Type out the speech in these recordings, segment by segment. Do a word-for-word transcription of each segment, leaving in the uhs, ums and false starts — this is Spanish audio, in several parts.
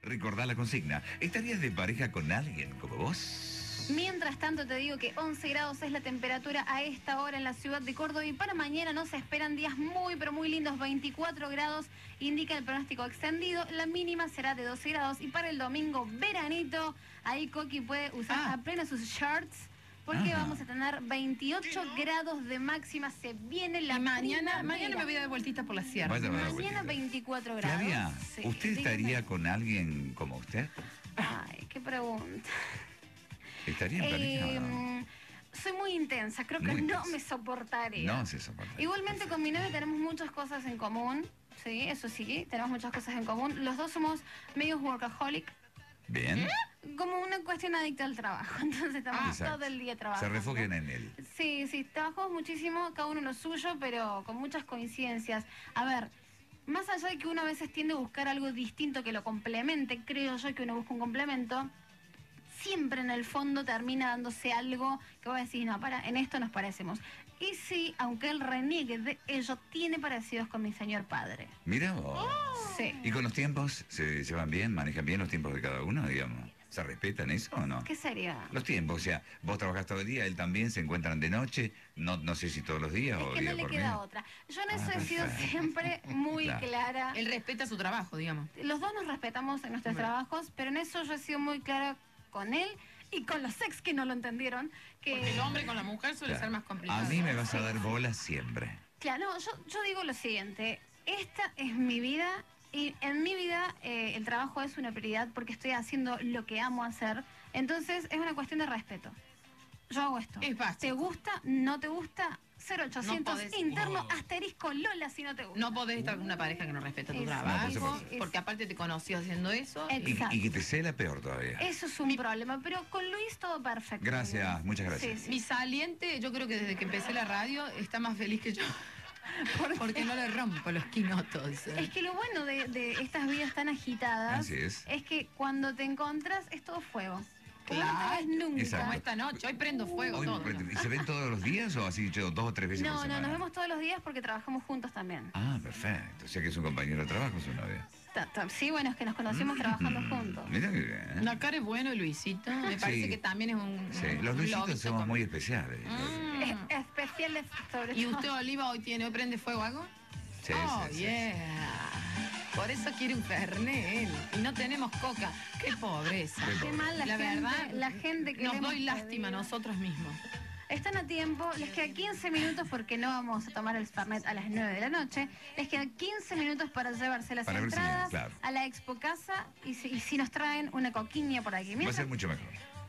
Recordá la consigna. ¿Estarías de pareja con alguien como vos? Mientras tanto te digo que once grados es la temperatura a esta hora en la ciudad de Córdoba y para mañana no se esperan días muy pero muy lindos, veinticuatro grados indica el pronóstico extendido, la mínima será de doce grados y para el domingo veranito, ahí Coqui puede usar Ah. a pleno sus shorts porque Ajá. vamos a tener veintiocho grados de máxima, se viene la Y mañana, primavera. mañana me voy a dar vueltitas por la sierra. Vaya, vaya, Mañana vueltita. veinticuatro grados. Flavia, Sí, ¿usted dígame. estaría con alguien como usted? Ay, qué pregunta. ¿Estaría en pareja o no? Eh, soy muy intensa, creo que Muy no intensa. me soportaría. No se soporta. Igualmente con mi novio tenemos muchas cosas en común, sí, eso sí, tenemos muchas cosas en común. Los dos somos medios workaholic, Bien. como una cuestión adicta al trabajo, entonces estamos Ah, exacto. todo el día trabajando. Se refugian en él. Sí, sí, trabajamos muchísimo, cada uno lo suyo, pero con muchas coincidencias. A ver, más allá de que uno a veces tiende a buscar algo distinto que lo complemente, creo yo que uno busca un complemento, siempre en el fondo termina dándose algo que va a decir, no, para, en esto nos parecemos. Y sí, aunque él reniegue de ello, tiene parecidos con mi señor padre. Mira vos. Sí. ¿Y con los tiempos se llevan bien? ¿Manejan bien los tiempos de cada uno, digamos? ¿Se respetan eso o no? ¿Qué sería? Los tiempos, o sea, vos trabajás todo el día, él también, se encuentran de noche, no, no sé si todos los días Es o que día no le por queda medio. otra. Yo en Ah, eso he sido perfecto. siempre muy Claro. clara. Él respeta su trabajo, digamos. Los dos nos respetamos en nuestros Bueno. trabajos, pero en eso yo he sido muy clara con él y con los ex que no lo entendieron. Que... Porque el hombre con la mujer suele Claro. ser más complicado. A mí me vas a dar bolas siempre. Claro, no, yo, yo digo lo siguiente, esta es mi vida y en mi vida eh, el trabajo es una prioridad porque estoy haciendo lo que amo hacer, entonces es una cuestión de respeto. Yo hago esto. Es básico. ¿Te gusta? ¿No te gusta? cero ochocientos No podés- interno Oh. asterisco Lola si no te gusta. No podés estar con una pareja que no respeta tu Exacto. trabajo, No, por supuesto. porque aparte te conoció haciendo eso. y- Y, Exacto. y que te cela peor todavía. Eso es un problema, pero con Luis todo perfecto. Gracias, muchas gracias. Sí, sí. Mi saliente, yo creo que desde que empecé la radio, está más feliz que yo. Porque no le rompo los quinotos. Es que lo bueno de, de estas vidas tan agitadas Así es. que cuando te encontrás es todo fuego. Como Claro. no te ves nunca. Exacto. Como esta noche, hoy prendo fuego Hoy, todo. ¿y se ven todos los días o así dicho dos o tres veces No, por no, semana? nos vemos todos los días porque trabajamos juntos también. Ah, perfecto. O sea que es un compañero de trabajo su novia. Ta- ta- Sí, bueno, es que nos conocimos trabajando juntos. Mira que bien. La cara es bueno, Luisito. Me parece Sí. que también es un. Sí, un los Luisitos globito somos con- muy especiales. Mm. Es- Especiales sobre ¿Y todo. usted, Oliva, hoy tiene, hoy prende fuego algo? Sí, oh, sí, sí. yeah. Por eso quiere un Fernet él. Y no tenemos coca. Qué pobreza. Qué Qué mal la, La gente, verdad, la gente que nos le hemos doy lástima a pedido. nosotros mismos. Están a tiempo, les queda quince minutos porque no vamos a tomar el Fernet a las nueve de la noche. Les quedan quince minutos para llevarse las Para ver si- entradas claro. a la Expo Casa y si, y si nos traen una coquiña por aquí. Va a Mientras- ser mucho mejor.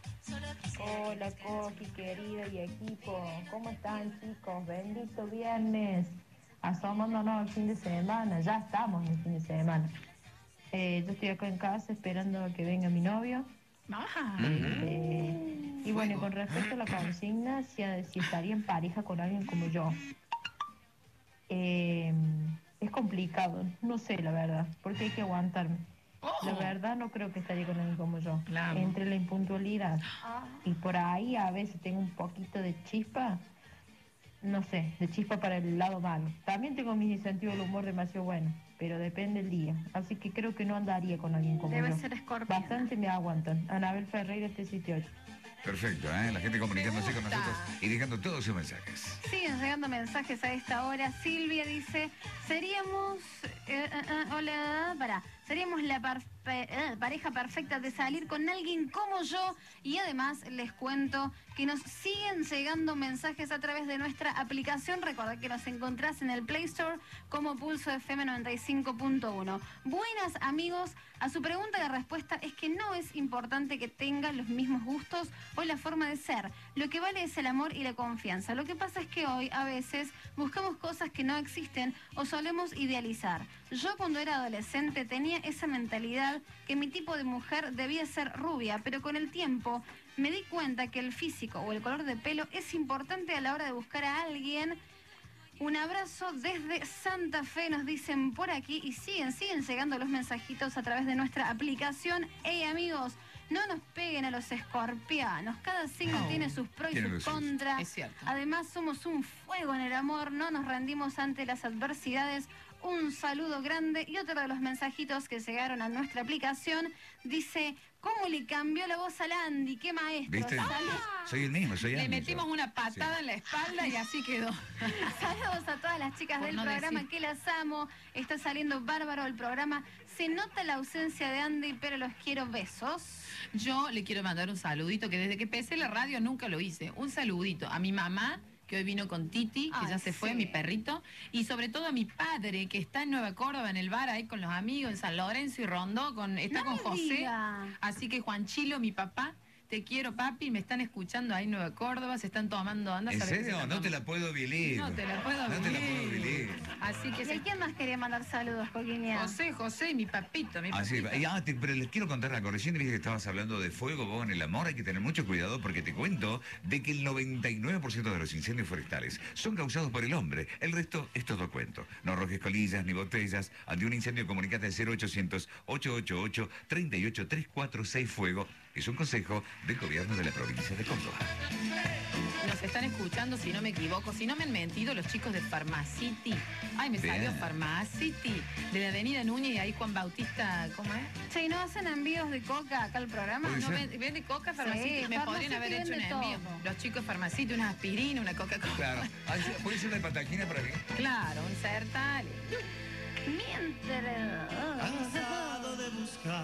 Hola Coqui, querido y equipo, ¿cómo están chicos? Bendito viernes, asomándonos al fin de semana, ya estamos en el fin de semana. Eh, yo estoy acá en casa esperando a que venga mi novio. Ah, Eh, y bueno, con respecto a la consigna, si, si estaría en pareja con alguien como yo. Eh, es complicado, no sé la verdad, porque hay que aguantarme. La verdad no creo que estaría con alguien como yo. Claro. Entre la impuntualidad Ah, y por ahí a veces tengo un poquito de chispa, no sé, de chispa para el lado malo. También tengo mi sentido del humor demasiado bueno, pero depende del día. Así que creo que no andaría con alguien como debe yo. ser escorpión. Bastante me aguantan. Anabel Ferreira, T setenta y ocho. Perfecto, ¿eh? La gente comunicándose con gusta. nosotros y dejando todos sus mensajes. Siguen llegando mensajes a esta hora. Silvia dice, seríamos, eh, eh, eh, hola, para, seríamos la parfe- eh, pareja perfecta de salir con alguien como yo. Y además les cuento que nos siguen llegando mensajes a través de nuestra aplicación. Recordad que nos encontrás en el Play Store como Pulso F M noventa y cinco punto uno. Buenas amigos, a su pregunta la respuesta es que no es importante que tengan los mismos gustos o la forma de ser. Lo que vale es el amor y la confianza. Lo que pasa es que hoy a veces buscamos cosas que no existen o solemos idealizar. Yo cuando era adolescente tenía esa mentalidad que mi tipo de mujer debía ser rubia, pero con el tiempo me di cuenta que el físico o el color de pelo es importante a la hora de buscar a alguien. Un abrazo desde Santa Fe, nos dicen por aquí, y siguen, siguen llegando los mensajitos a través de nuestra aplicación. Hey amigos, no nos peguen a los escorpianos, cada signo Oh, tiene sus pros y tiene sus los suyos. contras. Es cierto. Además somos un fuego en el amor, no nos rendimos ante las adversidades un saludo grande. Y otro de los mensajitos que llegaron a nuestra aplicación dice, ¿cómo le cambió la voz al Andy? ¡Qué maestro! ¿Viste? Salud- Soy el mismo, soy Le Andy, metimos yo. una patada Sí. en la espalda y así quedó. Saludos a todas las chicas Por del no programa, decir. que las amo. Está saliendo bárbaro el programa. Se nota la ausencia de Andy, pero los quiero. Besos. Yo le quiero mandar un saludito, que desde que empecé la radio nunca lo hice. Un saludito a mi mamá, que hoy vino con Titi, que Ay, ya se fue, sí. mi perrito. Y sobre todo a mi padre, que está en Nueva Córdoba, en el bar, ahí con los amigos, en San Lorenzo y Rondó, con, está No con me José. diga. Así que Juan Chilo, mi papá, te quiero, papi. Me están escuchando ahí en Nueva Córdoba, se están tomando. Anda a ¿En saber qué se serio? están No te la tomando. puedo vivir. No te la puedo No te la vivir. puedo vivir. Así que ¿Y se- a quién más quería mandar saludos, Coquiña? José, José, mi papito, mi Así, papito. y, ah, te- pero les quiero contar algo. Recién dije que estabas hablando de fuego, vos en el amor. Hay que tener mucho cuidado porque te cuento de que el noventa y nueve por ciento de los incendios forestales son causados por el hombre. El resto es todo cuento. No arrojes colillas ni botellas. Ante un incendio, comunicate al cero ochocientos, ochocientos ochenta y ocho, treinta y ocho, trescientos cuarenta y seis Fuego. Es un consejo del gobierno de la provincia de Córdoba. Nos están escuchando, si no me equivoco, si no me han mentido, los chicos de Pharmacity. Ay, me Bien. salió Pharmacity. De la Avenida Núñez y ahí Juan Bautista, ¿cómo es? Che, ¿no hacen envíos de coca acá al programa? Puede ¿No ser. ven- vende coca Pharmacity? Sí, me podrían Pharmacity haber hecho un vende envío. todo. Los chicos de Pharmacity, una aspirina, una Coca-Cola. Claro. ¿Puede ser una patagina para mí? Claro, un Sertal. Mientras... Cansado de buscar,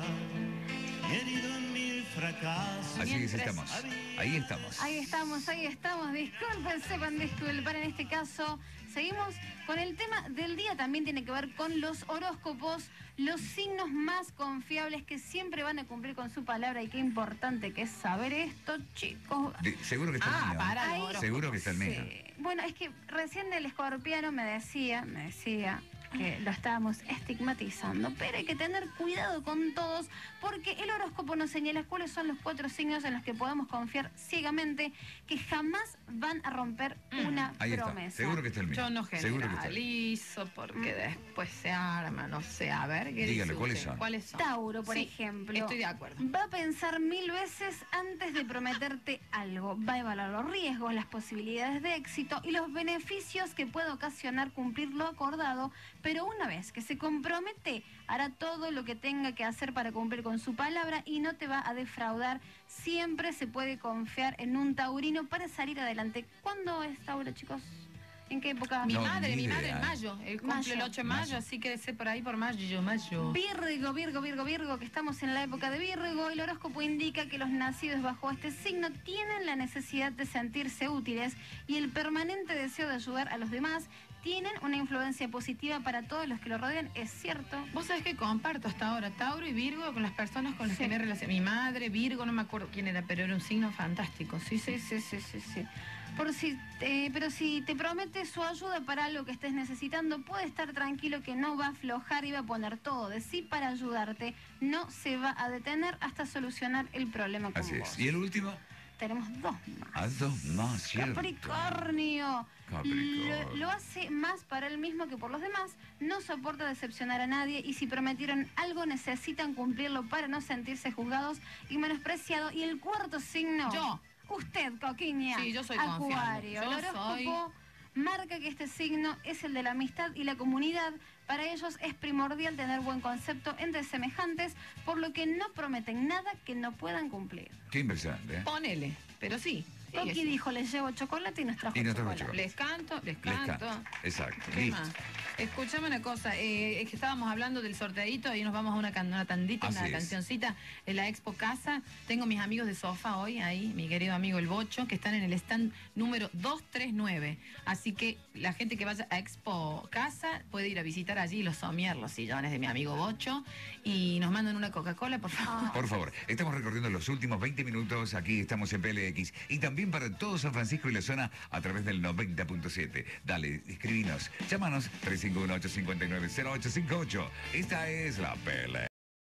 herido en mil fracasos. Así es, Mientras- estamos. Ahí estamos. Ahí estamos, ahí estamos. Disculpen, sepan disculpar en este caso. Seguimos con el tema del día. También tiene que ver con los horóscopos, los signos más confiables que siempre van a cumplir con su palabra. Y qué importante que es saber esto, chicos. De- seguro que está Ah, el mío. para, Ahí- los Seguro que está el mío. Sí. Bueno, es que recién el escorpiano me decía, me decía que lo estábamos estigmatizando, pero hay que tener cuidado con todos porque el horóscopo nos señala cuáles son los cuatro signos en los que podemos confiar ciegamente, que jamás van a romper una Ahí está. promesa. Seguro que está el mío. Yo no Seguro que está el mío. generalizo porque Mm. después se arma, no sé. A ver, ¿qué Dígale, dice ¿cuáles usted? son? ¿Cuáles son? Tauro, por Sí, ejemplo. Estoy de acuerdo. Va a pensar mil veces antes de prometerte algo. Va a evaluar los riesgos, las posibilidades de éxito y los beneficios que puede ocasionar cumplir lo acordado, pero una vez que se compromete, hará todo lo que tenga que hacer para cumplir con su palabra y no te va a defraudar. Siempre se puede confiar en un taurino para salir adelante. ¿Cuándo es Tauro, chicos? ¿En qué época? Mi No, madre, ni mi madre idea. en mayo. Él cumple Mayo. el ocho de mayo, Mayo. así que debe ser por ahí por mayo, yo mayo. Virgo, Virgo, Virgo, Virgo, que estamos en la época de Virgo. El horóscopo indica que los nacidos bajo este signo tienen la necesidad de sentirse útiles y el permanente deseo de ayudar a los demás. Tienen una influencia positiva para todos los que lo rodean, es cierto. Vos sabés que comparto hasta ahora Tauro y Virgo con las personas con las Sí. que me relaciono. Mi madre, Virgo, no me acuerdo quién era, pero era un signo fantástico. Sí, sí. Sí, sí, sí, sí, sí. Por si, eh, pero si te promete su ayuda para algo que estés necesitando, puede estar tranquilo que no va a aflojar y va a poner todo de sí para ayudarte. No se va a detener hasta solucionar el problema con Así vos. es. ¿Y el último? Tenemos dos más. Ah, dos más, ¿cierto? Capricornio. Capricornio. Lo, lo hace más para él mismo que por los demás. No soporta decepcionar a nadie y si prometieron algo necesitan cumplirlo para no sentirse juzgados y menospreciados. Y el cuarto signo. Yo. Usted, Coquiña. Sí, yo soy Acuario. confiable. Yo El horóscopo marca que este signo es el de la amistad y la comunidad. Para ellos es primordial tener buen concepto entre semejantes, por lo que no prometen nada que no puedan cumplir. Qué impresionante, ¿eh? Ponele, pero sí. sí, Coqui sí. dijo, les llevo chocolate y nos trajo Y nos trajo chocolate. Les canto, les Les canto. canto. Exacto. ¿Qué Listo. más? Escúchame una cosa, eh, es que estábamos hablando del sorteadito y nos vamos a una, can- una tandita, Así una es. cancioncita en la Expo Casa. Tengo mis amigos de sofá hoy ahí, mi querido amigo El Bocho, que están en el stand número doscientos treinta y nueve. Así que la gente que vaya a Expo Casa puede ir a visitar allí los somier, los sillones de mi amigo Bocho, y nos mandan una Coca-Cola, por favor. Por favor, estamos recorriendo los últimos veinte minutos. Aquí estamos en P L X. Y también para todo San Francisco y la zona a través del noventa punto siete. Dale, escribinos. Llámanos tres cinco uno, ocho cinco nueve, cero ocho cinco ocho. Esta es la P L.